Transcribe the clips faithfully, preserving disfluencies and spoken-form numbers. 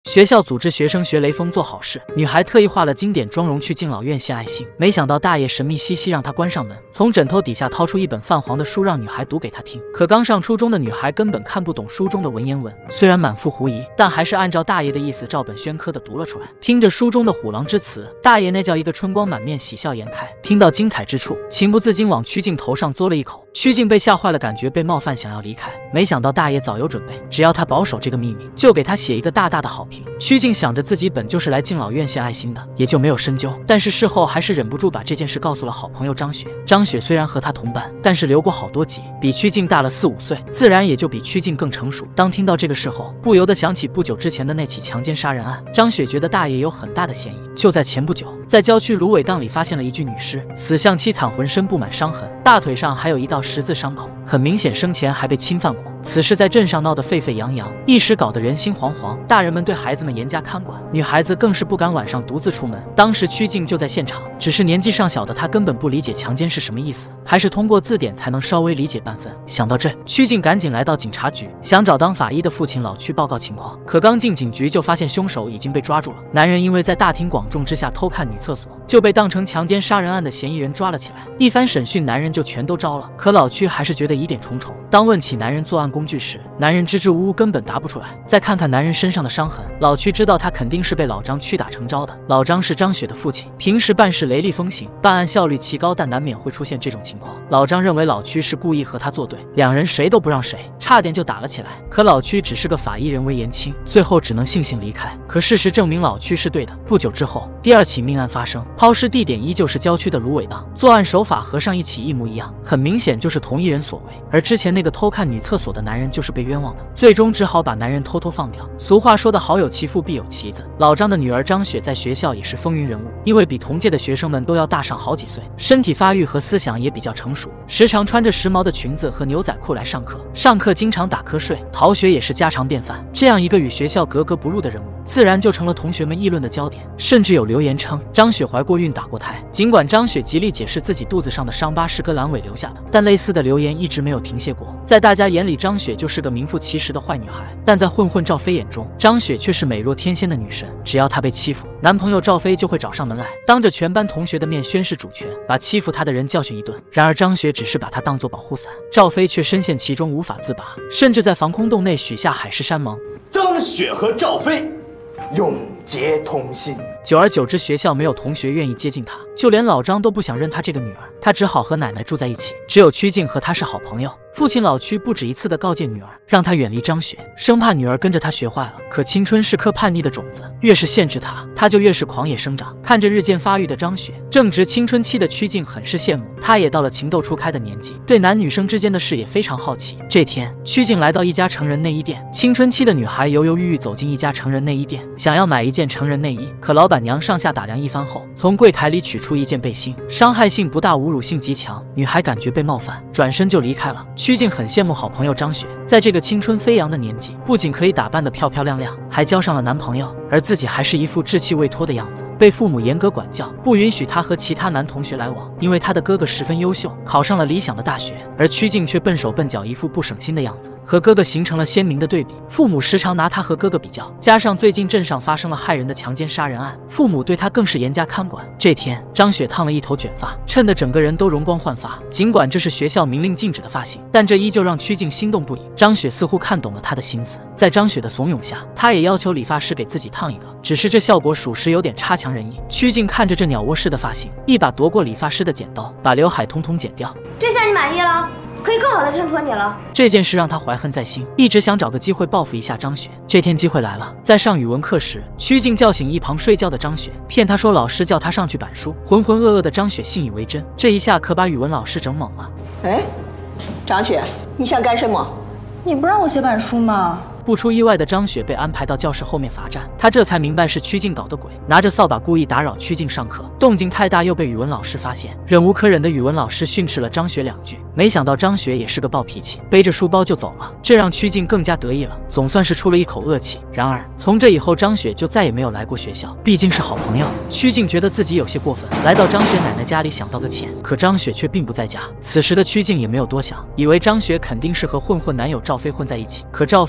学校组织学生学雷锋做好事，女孩特意化了经典妆容去敬老院献爱心，没想到大爷神秘兮兮让她关上门，从枕头底下掏出一本泛黄的书让女孩读给她听。可刚上初中的女孩根本看不懂书中的文言文，虽然满腹狐疑，但还是按照大爷的意思照本宣科的读了出来。听着书中的虎狼之词，大爷那叫一个春光满面，喜笑颜开。听到精彩之处，情不自禁往曲靖头上嘬了一口。曲靖被吓坏了，感觉被冒犯，想要离开，没想到大爷早有准备，只要他保守这个秘密，就给他写一个大大的好评。曲靖想着自己本就是来敬老院献爱心的，也就没有深究，但是事后还是忍不住把这件事告诉了好朋友张雪。张雪虽然和他同班，但是留过好多级，比曲靖大了四五岁，自然也就比曲靖更成熟。当听到这个事后，不由得想起不久之前的那起强奸杀人案。张雪觉得大爷有很大的嫌疑。就在前不久，在郊区芦苇荡里发现了一具女尸，死相凄惨，浑身布满伤痕，大腿上还有一道十字伤口，很明显生前还被侵犯过。此事在镇上闹得沸沸扬扬，一时搞得人心惶惶，大人们对孩子们严加看管，女孩子更是不敢晚上独自出门。当时曲靖就在现场，只是年纪尚小的他根本不理解强奸是什么意思，还是通过字典才能稍微理解半分。想到这，曲靖赶紧来到警察局，想找当法医的父亲老曲报告情况。可刚进警局就发现凶手已经被抓住了。男人因为在大庭广众之下偷看女厕所，就被当成强奸杀人案的嫌疑人抓了起来。一番审讯，男人就全都招了。可老曲还是觉得疑点重重。当问起男人作案工具时，男人支支吾吾，根本答不出来。再看看男人身上的伤痕，老曲知道他肯定是被老张屈打成招的。老张是张雪的父亲，平时办事雷厉风行，办案效率奇高，但难免会出现这种情况。老张认为老曲是故意和他作对，两人谁都不让谁，差点就打了起来。可老曲只是个法医，人微言轻，最后只能悻悻离开。可事实证明老曲是对的。不久之后，第二起命案发生，抛尸地点依旧是郊区的芦苇荡，作案手法和上一起一模一样，很明显就是同一人所为。而之前那个偷看女厕所的男人就是被冤枉的，最终只好把男人偷偷放掉。俗话说的好，有其父必有其子。老张的女儿张雪在学校也是风云人物，因为比同届的学生们都要大上好几岁，身体发育和思想也比较成熟，时常穿着时髦的裙子和牛仔裤来上课，上课经常打瞌睡，逃学也是家常便饭。这样一个与学校格格不入的人物，自然就成了同学们议论的焦点，甚至有留言称张雪怀过孕打过胎。尽管张雪极力解释自己肚子上的伤疤是割阑尾留下的，但类似的留言一直没有停歇过。在大家眼里，张雪就是个名副其实的坏女孩，但在混混赵飞眼中，张雪却是美若天仙的女神。只要她被欺负，男朋友赵飞就会找上门来，当着全班同学的面宣示主权，把欺负她的人教训一顿。然而张雪只是把她当作保护伞，赵飞却深陷其中无法自拔，甚至在防空洞内许下海誓山盟。 张雪和赵飞永结同心。 久而久之，学校没有同学愿意接近她，就连老张都不想认她这个女儿，她只好和奶奶住在一起。只有曲靖和她是好朋友。父亲老曲不止一次地告诫女儿，让她远离张雪，生怕女儿跟着她学坏了。可青春是颗叛逆的种子，越是限制她，她就越是狂野生长。看着日渐发育的张雪，正值青春期的曲靖很是羡慕，她也到了情窦初开的年纪，对男女生之间的事也非常好奇。这天，曲靖来到一家成人内衣店，青春期的女孩犹犹豫豫走进一家成人内衣店，想要买一件成人内衣，可老板娘上下打量一番后，从柜台里取出一件背心，伤害性不大，侮辱性极强，女孩感觉被冒犯，转身就离开了。曲靖很羡慕好朋友张雪，在这个青春飞扬的年纪，不仅可以打扮得漂漂亮亮，还交上了男朋友，而自己还是一副稚气未脱的样子，被父母严格管教，不允许她和其他男同学来往。因为她的哥哥十分优秀，考上了理想的大学，而曲靖却笨手笨脚，一副不省心的样子，和哥哥形成了鲜明的对比。父母时常拿他和哥哥比较，加上最近镇上发生了害人的强奸杀人案，父母对他更是严加看管。这天，张雪烫了一头卷发，衬得整个人都容光焕发。尽管这是学校明令禁止的发型，但这依旧让曲靖心动不已。张雪似乎看懂了他的心思，在张雪的怂恿下，他也要求理发师给自己烫一个，只是这效果属实有点差强人意。曲靖看着这鸟窝式的发型，一把夺过理发师的剪刀，把刘海通通剪掉。 这下你满意了？可以更好的衬托你了。 这件事让他怀恨在心，一直想找个机会报复一下张雪。这天机会来了，在上语文课时，曲靖叫醒一旁睡觉的张雪，骗她说老师叫她上去板书。浑浑噩噩的张雪信以为真，这一下可把语文老师整懵了。 哎，张雪，你想干什么？ 你不让我写板书吗？ 不出意外的张雪被安排到教室后面罚站，她这才明白是曲靖搞的鬼，拿着扫把故意打扰曲靖上课，动静太大又被语文老师发现，忍无可忍的语文老师训斥了张雪两句。没想到张雪也是个暴脾气，背着书包就走了，这让曲靖更加得意了，总算是出了一口恶气。然而从这以后，张雪就再也没有来过学校，毕竟是好朋友。曲靖觉得自己有些过分，来到张雪奶奶家里想道个歉，可张雪却并不在家。此时的曲靖也没有多想，以为张雪肯定是和混混男友赵飞混在一起，可赵飞也一直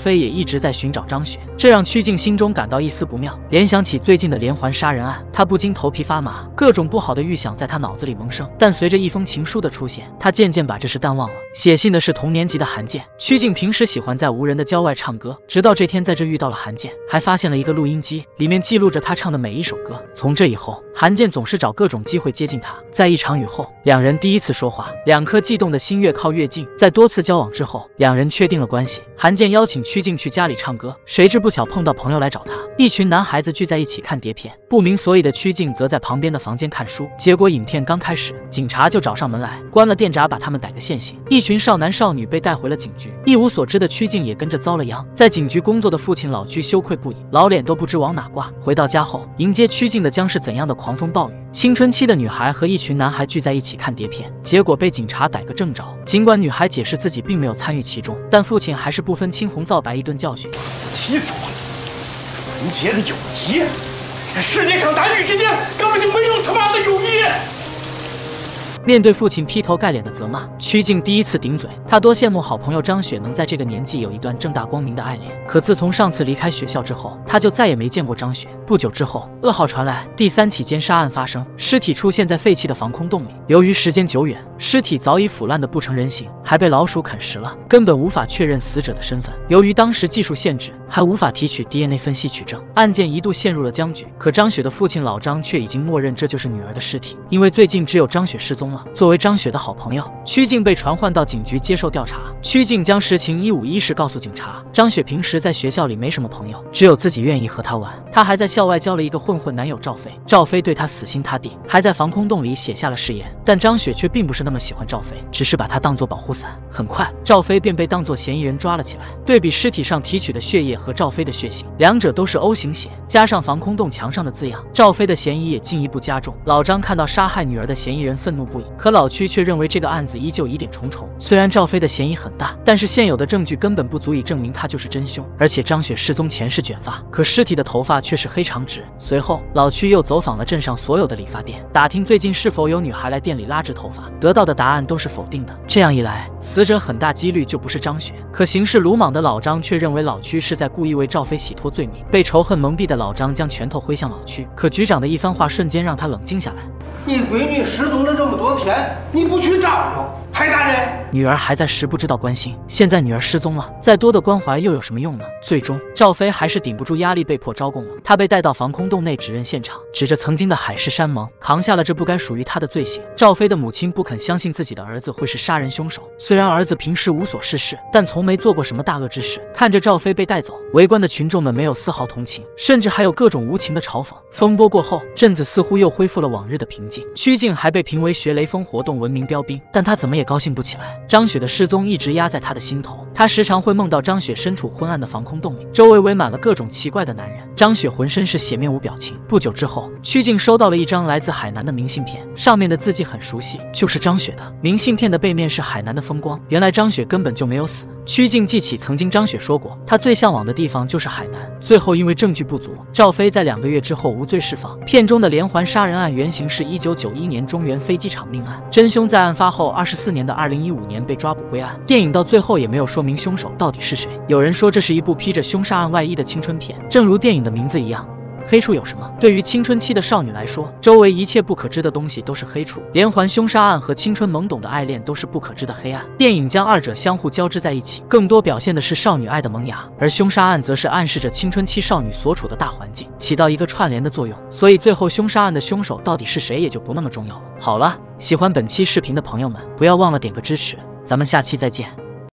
直在寻找张雪，这让曲靖心中感到一丝不妙。联想起最近的连环杀人案，他不禁头皮发麻，各种不好的预想在他脑子里萌生。但随着一封情书的出现，他渐渐把这事淡忘了。写信的是同年级的韩健。曲靖平时喜欢在无人的郊外唱歌，直到这天在这遇到了韩健，还发现了一个录音机，里面记录着他唱的每一首歌。从这以后，韩健总是找各种机会接近他。在一场雨后，两人第一次说话，两颗悸动的心越靠越近。在多次交往之后，两人确定了关系。韩健邀请曲靖去家里唱歌，谁知不巧碰到朋友来找他，一群男孩子聚在一起看碟片，不明所以的曲靖则在旁边的房间看书。结果影片刚开始，警察就找上门来，关了店闸，把他们逮个现行。一群少男少女被带回了警局，一无所知的曲靖也跟着遭了殃。在警局工作的父亲老曲羞愧不已，老脸都不知往哪挂。回到家后，迎接曲靖的将是怎样的狂风暴雨？青春期的女孩和一群男孩聚在一起看碟片，结果被警察逮个正着。尽管女孩解释自己并没有参与其中，但父亲还是不分青红皂白一顿教训。 气死我了！纯洁的友谊，这世界上男女之间根本就没有他妈的友谊。 面对父亲劈头盖脸的责骂，曲靖第一次顶嘴。他多羡慕好朋友张雪能在这个年纪有一段正大光明的爱恋。可自从上次离开学校之后，他就再也没见过张雪。不久之后，噩耗传来，第三起奸杀案发生，尸体出现在废弃的防空洞里。由于时间久远，尸体早已腐烂得不成人形，还被老鼠啃食了，根本无法确认死者的身份。由于当时技术限制，还无法提取 D N A 分析取证，案件一度陷入了僵局。可张雪的父亲老张却已经默认这就是女儿的尸体，因为最近只有张雪失踪了。作为张雪的好朋友，曲靖被传唤到警局接受调查。曲靖将实情一五一十告诉警察。张雪平时在学校里没什么朋友，只有自己愿意和她玩。她还在校外交了一个混混男友赵飞，赵飞对她死心塌地，还在防空洞里写下了誓言。但张雪却并不是那么喜欢赵飞，只是把他当作保护伞。很快，赵飞便被当作嫌疑人抓了起来。对比尸体上提取的血液和赵飞的血型，两者都是 O 型血，加上防空洞墙上的字样，赵飞的嫌疑也进一步加重。老张看到杀害女儿的嫌疑人愤怒不已，可老曲却认为这个案子依旧疑点重重。虽然赵飞的嫌疑很大，但是现有的证据根本不足以证明他就是真凶。而且张雪失踪前是卷发，可尸体的头发却是黑长直。随后，老曲又走访了镇上所有的理发店，打听最近是否有女孩来店里拉直头发，得到的答案都是否定的。这样一来，死者很大几率就不是张雪。可行事鲁莽的老张却认为老曲是在故意为赵飞洗脱罪名。被仇恨蒙蔽的老张将拳头挥向老曲，可局长的一番话瞬间让他冷静下来。 你闺女失踪了这么多天，你不去找找，还打人？ 女儿还在时不知道关心，现在女儿失踪了，再多的关怀又有什么用呢？最终，赵飞还是顶不住压力，被迫招供了。他被带到防空洞内指认现场，指着曾经的海誓山盟，扛下了这不该属于他的罪行。赵飞的母亲不肯相信自己的儿子会是杀人凶手，虽然儿子平时无所事事，但从没做过什么大恶之事。看着赵飞被带走，围观的群众们没有丝毫同情，甚至还有各种无情的嘲讽。风波过后，镇子似乎又恢复了往日的平静。曲靖还被评为学雷锋活动文明标兵，但他怎么也高兴不起来。张雪的失踪一直压在他的心头，他时常会梦到张雪身处昏暗的防空洞里，周围围满了各种奇怪的男人。张雪浑身是血，面无表情。不久之后，曲靖收到了一张来自海南的明信片，上面的字迹很熟悉，就是张雪的。明信片的背面是海南的风光，原来张雪根本就没有死。曲靖记起曾经张雪说过，他最向往的地方就是海南。最后因为证据不足，赵飞在两个月之后无罪释放。片中的连环杀人案原型是一九九一年中原飞机场命案，真凶在案发后二十四年的二零一五年被抓捕归案。电影到最后也没有说明凶手到底是谁。有人说这是一部披着凶杀案外衣的青春片，正如电影的名字一样。黑处有什么？对于青春期的少女来说，周围一切不可知的东西都是黑处。连环凶杀案和青春懵懂的爱恋都是不可知的黑暗。电影将二者相互交织在一起，更多表现的是少女爱的萌芽，而凶杀案则是暗示着青春期少女所处的大环境，起到一个串联的作用。所以最后凶杀案的凶手到底是谁也就不那么重要了。好了，喜欢本期视频的朋友们，不要忘了点个支持，咱们下期再见。